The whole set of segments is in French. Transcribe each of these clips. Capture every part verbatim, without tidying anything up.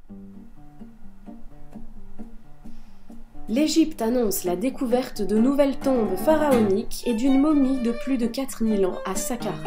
L'Égypte annonce la découverte de nouvelles tombes pharaoniques et d'une momie de plus de quatre mille ans à Saqqara.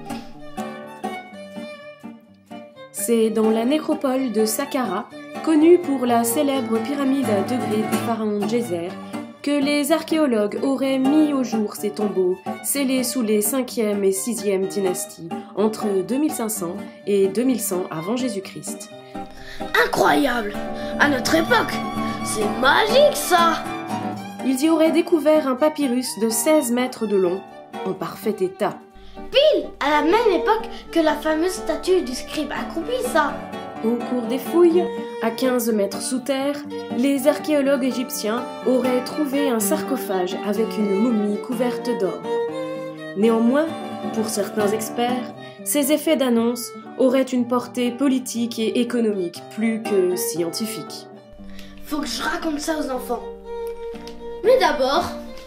C'est dans la nécropole de Saqqara, connue pour la célèbre pyramide à degrés du pharaon Djéser, que les archéologues auraient mis au jour ces tombeaux, scellés sous les cinquième et sixième dynasties, entre deux mille cinq cents et deux mille cent avant Jésus-Christ. Incroyable! À notre époque, c'est magique ça! Ils y auraient découvert un papyrus de seize mètres de long, en parfait état. Pile à la même époque que la fameuse statue du scribe accroupi, ça! Au cours des fouilles, à quinze mètres sous terre, les archéologues égyptiens auraient trouvé un sarcophage avec une momie couverte d'or. Néanmoins, pour certains experts, ces effets d'annonce auraient une portée politique et économique plus que scientifique. Faut que je raconte ça aux enfants. Mais d'abord,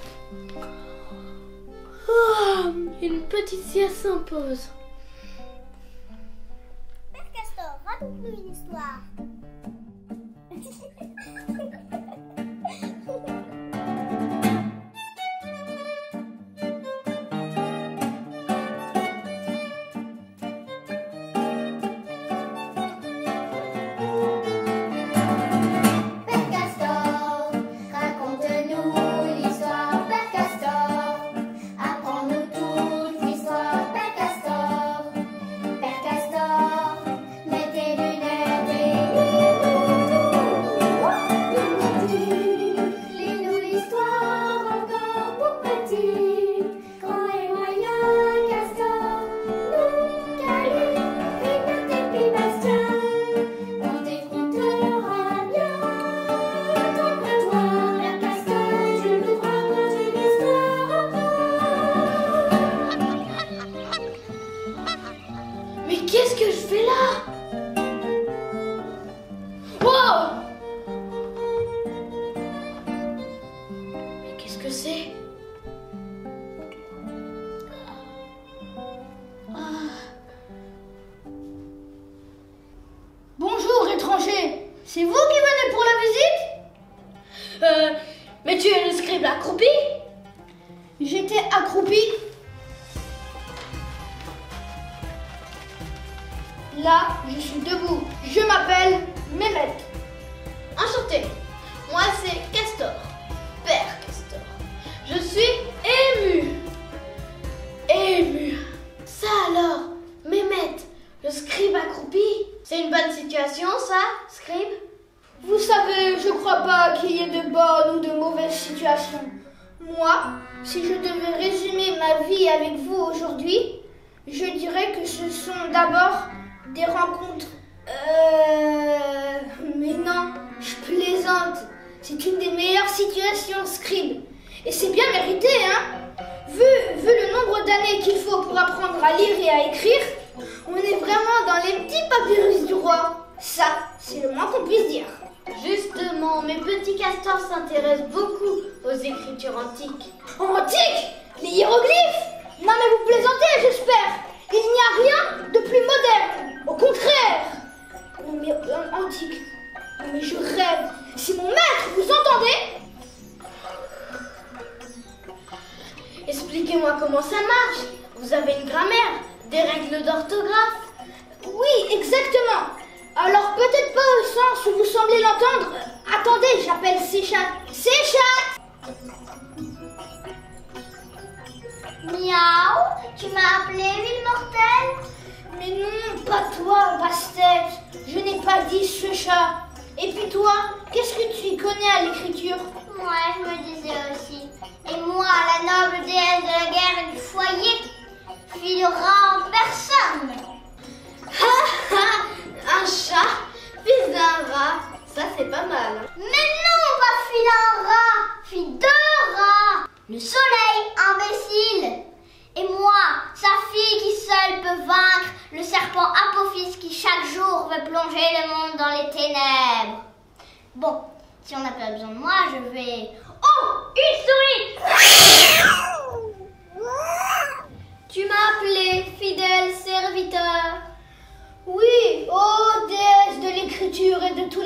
oh, une petite sieste s'impose. Père Castor, raconte-nous une histoire. Qu'est-ce que je fais là? Wow! Mais qu'est-ce que c'est? Ah. Bonjour étranger, c'est vous qui venez pour la visite? Euh, mais tu es le scribe accroupi? J'étais accroupi. Là, je suis debout. Je m'appelle Mehmet. Enchanté. Moi, c'est Castor. Père Castor. Je suis ému. Ému. Ça alors, Mehmet, le scribe accroupi. C'est une bonne situation, ça, scribe? Vous savez, je crois pas qu'il y ait de bonnes ou de mauvaises situations. Moi, si je devais résumer ma vie avec vous aujourd'hui, je dirais que ce sont d'abord des rencontres... Euh... Mais non, je plaisante. C'est une des meilleures situations, scribe. Et c'est bien mérité, hein. Vu, vu le nombre d'années qu'il faut pour apprendre à lire et à écrire, on est vraiment dans les petits papyrus du roi. Ça, c'est le moins qu'on puisse dire. Justement, mes petits castors s'intéressent beaucoup aux écritures antiques. Antiques? Les hiéroglyphes? Non mais vous plaisantez, j'espère. Il n'y a rien de plus moderne. Au contraire. Non mais euh, antique. Non mais je rêve. C'est mon maître, vous entendez? Expliquez-moi comment ça marche. Vous avez une grammaire, des règles d'orthographe. Oui, exactement. Alors peut-être pas au sens où vous semblez l'entendre. Attendez, j'appelle Séchat. Séchat! Miaou, tu m'as appelé ville mortelle? Mais non, pas toi, Bastet. Je n'ai pas dit ce chat. Et puis toi, qu'est-ce que tu y connais à l'écriture? Moi, je me disais aussi. Et moi, la noble déesse de la guerre et du foyer, fille de rat en personne. Ha ha, un chat, fils d'un rat, ça c'est pas mal. Hein. Mais non, pas fille d'un rat, fille de rat. Le soleil, imbécile. Et moi, sa fille qui seule peut vaincre le serpent Apophis qui chaque jour veut plonger le monde dans les ténèbres. Bon, si on n'a pas besoin de moi, je vais... Oh, une souris! Tu m'as appelé, fidèle serviteur. Oui, ô déesse de l'écriture et de tous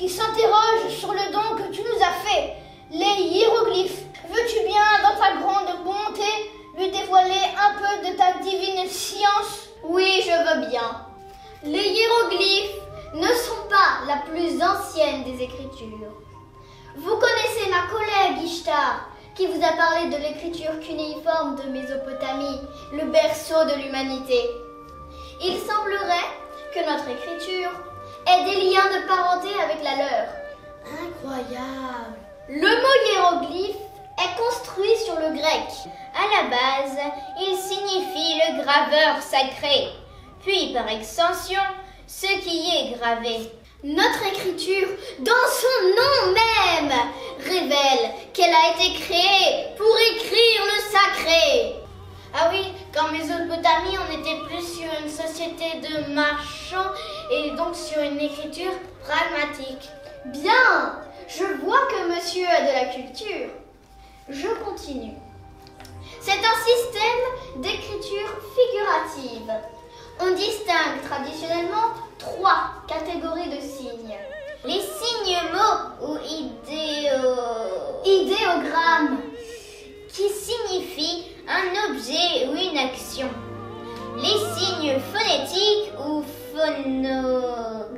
qui s'interroge sur le don que tu nous as fait, les hiéroglyphes. Veux-tu bien, dans ta grande bonté, lui dévoiler un peu de ta divine science? Oui, je veux bien. Les hiéroglyphes ne sont pas la plus ancienne des écritures. Vous connaissez ma collègue Ishtar, qui vous a parlé de l'écriture cunéiforme de Mésopotamie, le berceau de l'humanité. Il semblerait que notre écriture ait des liens de parenté avec la leur. Incroyable! Le mot hiéroglyphe est construit sur le grec. À la base, il signifie le graveur sacré, puis par extension, ce qui y est gravé. Notre écriture, dans son nom même, révèle qu'elle a été créée pour écrire le sacré. Ah oui, qu'en Mésopotamie, on était plus sur une société de marchands et donc sur une écriture pragmatique. Bien, je vois que monsieur a de la culture. Je continue. C'est un système d'écriture figurative. On distingue traditionnellement trois catégories de signes. Les signes mots ou idéo... idéogrammes, qui signifient un objet ou une action. Les signes phonétiques ou phonogrammes,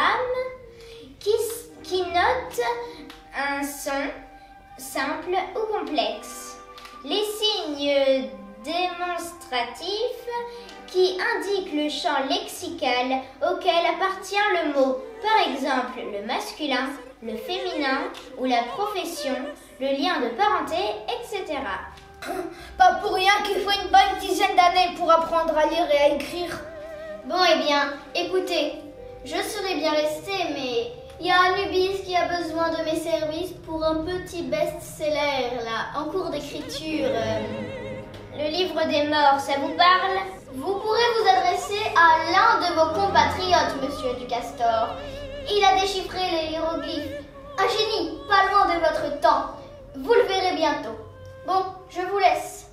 qui, qui notent un son simple ou complexe. Les signes démonstratifs, qui indiquent le champ lexical auquel appartient le mot, par exemple le masculin, le féminin ou la profession, le lien de parenté, et cetera. Pas pour rien qu'il faut une bonne dizaine d'années pour apprendre à lire et à écrire. Bon, eh bien, écoutez, je serais bien restée, mais il y a Anubis qui a besoin de mes services pour un petit best-seller, là, en cours d'écriture. Euh, le livre des morts, ça vous parle? Vous pourrez vous adresser à l'un de vos compatriotes, monsieur du Castor. Il a déchiffré les hiéroglyphes. Un génie, pas loin de votre temps. Vous le verrez bientôt. Bon, je vous laisse.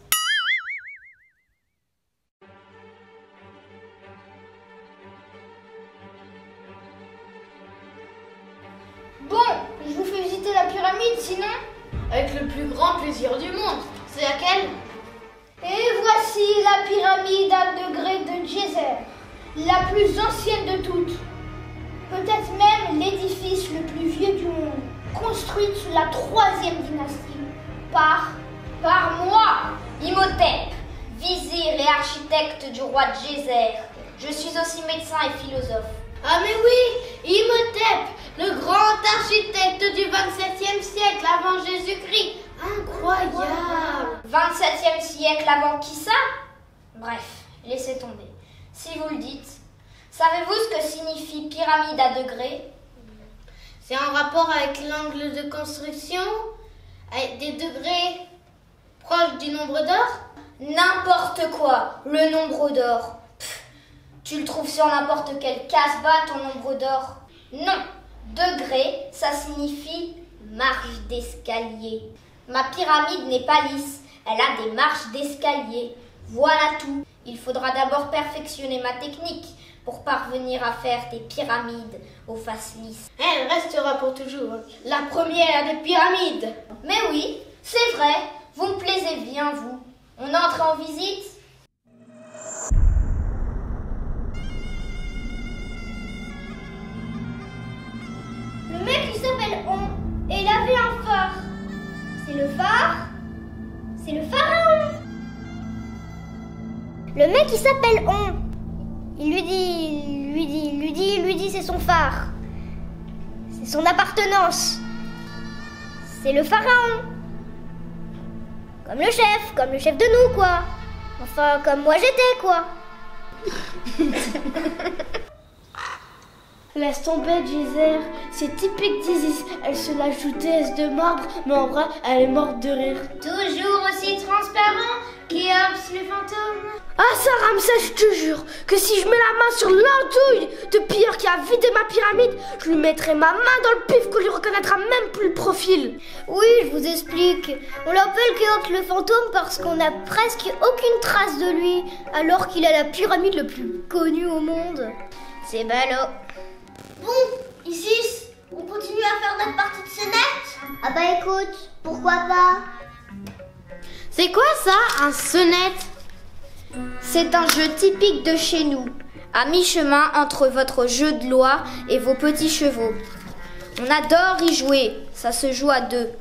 Bon, je vous fais visiter la pyramide, sinon? Avec le plus grand plaisir du monde. C'est laquelle? Et voici la pyramide à degrés de Djéser, la plus ancienne de toutes. Peut-être même l'édifice le plus vieux du monde, construite sous la troisième dynastie, par, par moi, Imhotep, vizir et architecte du roi Djéser. Je suis aussi médecin et philosophe. Ah mais oui, Imhotep, le grand architecte du vingt-septième siècle avant Jésus-Christ. Incroyable! vingt-septième siècle avant qui ça? Bref, laissez tomber. Si vous le dites. Savez-vous ce que signifie pyramide à degrés? C'est en rapport avec l'angle de construction, avec des degrés proches du nombre d'or? N'importe quoi, le nombre d'or. Pff, tu le trouves sur n'importe quelle casse-bas, ton nombre d'or. Non, degré, ça signifie marche d'escalier. Ma pyramide n'est pas lisse, elle a des marches d'escalier. Voilà tout. Il faudra d'abord perfectionner ma technique pour parvenir à faire des pyramides aux faces lisses. Elle restera pour toujours la première des pyramides. Mais oui, c'est vrai, vous me plaisez bien, vous. On entre en visite? Le mec il s'appelle On et il avait un phare. C'est le phare? C'est le pharaon. Le mec il s'appelle On. Il lui dit, lui dit, lui dit, lui dit c'est son phare. C'est son appartenance. C'est le pharaon. Comme le chef, comme le chef de nous quoi. Enfin comme moi j'étais quoi. Laisse tomber, Djéser. C'est typique d'Isis. Elle se la joue déesse de marbre, mais en vrai, elle est morte de rire. Toujours aussi transparent, Khéops le fantôme. Ah ça, Ramsès, je te jure que si je mets la main sur l'andouille de pilleur qui a vidé ma pyramide, je lui mettrai ma main dans le pif qu'on lui reconnaîtra même plus le profil. Oui, je vous explique. On l'appelle Khéops le fantôme parce qu'on n'a presque aucune trace de lui, alors qu'il a la pyramide la plus connue au monde. C'est ballot. Bon, Isis, où On continue à faire notre partie de sonnette? Ah bah écoute, pourquoi pas? C'est quoi ça, un sonnette? C'est un jeu typique de chez nous, à mi-chemin entre votre jeu de loi et vos petits chevaux. On adore y jouer, ça se joue à deux.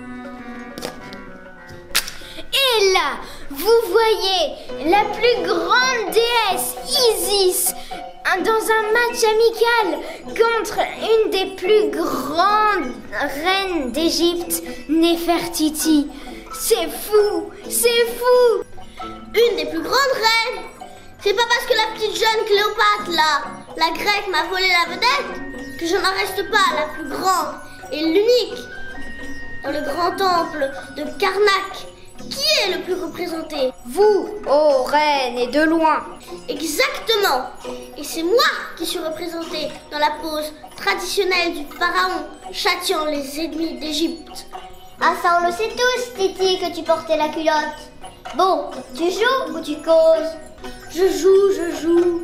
Et là, vous voyez la plus grande déesse, Isis, dans un match amical contre une des plus grandes reines d'Égypte, Néfertiti. C'est fou, c'est fou! Une des plus grandes reines? C'est pas parce que la petite jeune Cléopâtre, là, la grecque, m'a volé la vedette que je n'en reste pas la plus grande et l'unique. Dans le grand temple de Karnak, qui est le plus représenté? Vous, ô reine, et de loin. Exactement. Et c'est moi qui suis représentée dans la pose traditionnelle du pharaon châtiant les ennemis d'Égypte. Ah ça on le sait tous, Titi, que tu portais la culotte. Bon, tu joues ou tu causes? Je joue, je joue.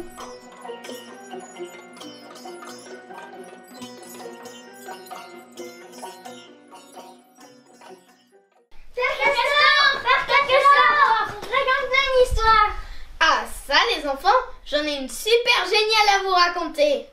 Père Castor, Père Castor, raconte-nous une histoire. Ah ça les enfants, j'en ai une super géniale à vous raconter.